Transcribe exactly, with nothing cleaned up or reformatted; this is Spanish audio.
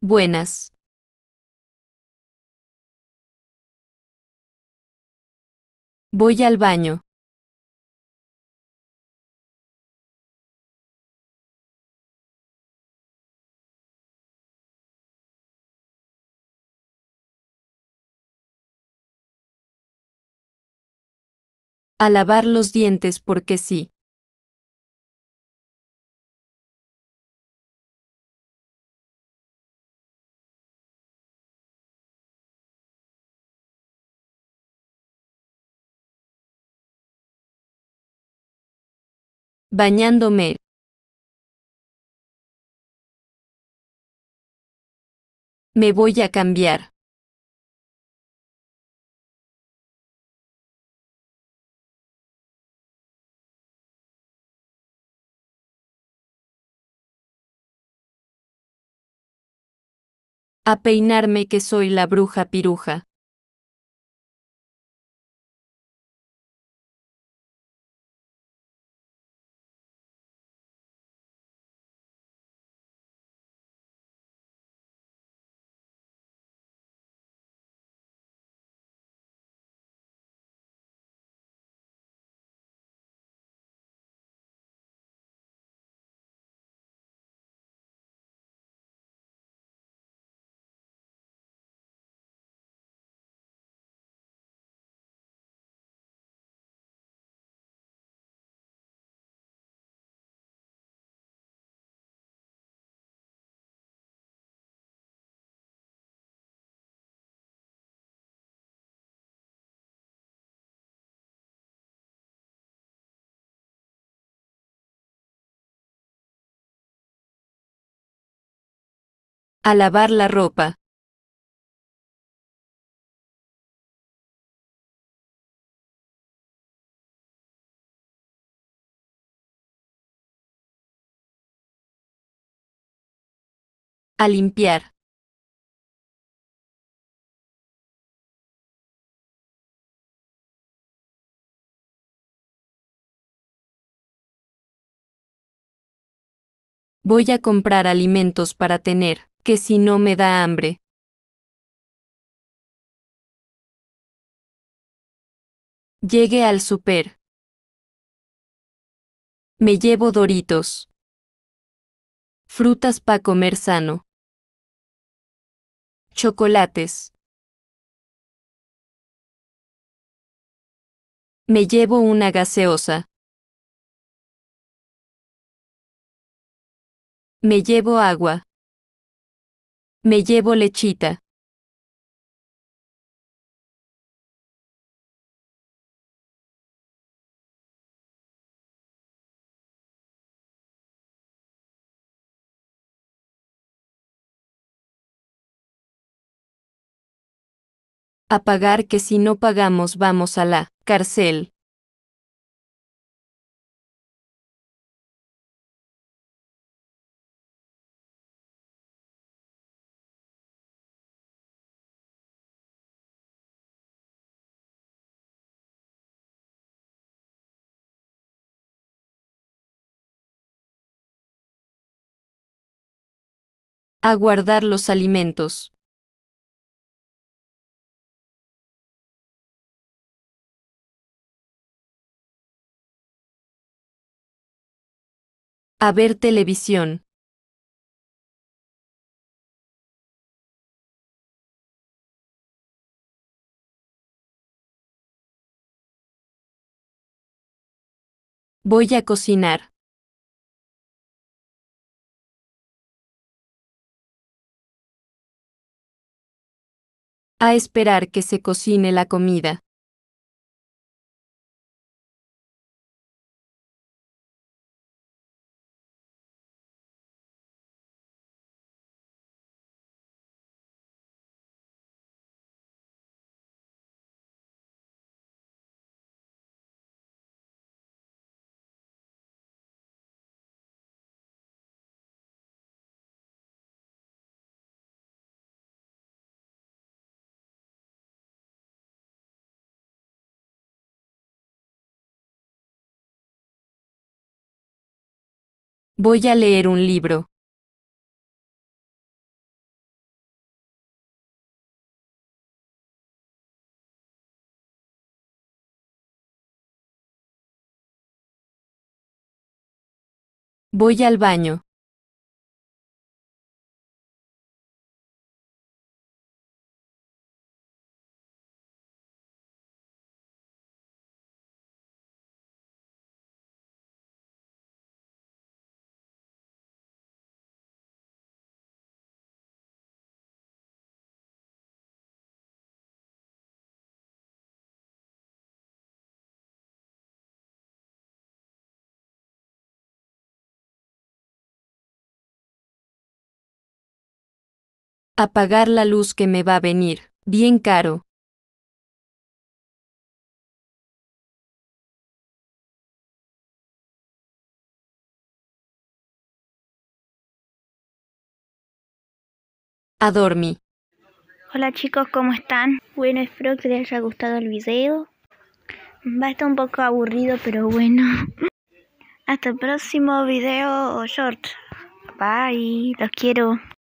Buenas. Voy al baño. A lavar los dientes porque sí. Bañándome. Me voy a cambiar. A peinarme que soy la bruja piruja. A lavar la ropa. A limpiar. Voy a comprar alimentos para tener, que si no me da hambre. Llegue al súper. Me llevo Doritos. Frutas pa' comer sano. Chocolates. Me llevo una gaseosa. Me llevo agua. Me llevo lechita. A pagar que si no pagamos vamos a la cárcel. A guardar los alimentos. A ver televisión. Voy a cocinar. A esperar que se cocine la comida. Voy a leer un libro. Voy al baño. Apagar la luz que me va a venir, bien caro. A dormir. Hola chicos, ¿cómo están? Bueno, espero que les haya gustado el video. Va a estar un poco aburrido, pero bueno. Hasta el próximo video o short. Bye, los quiero.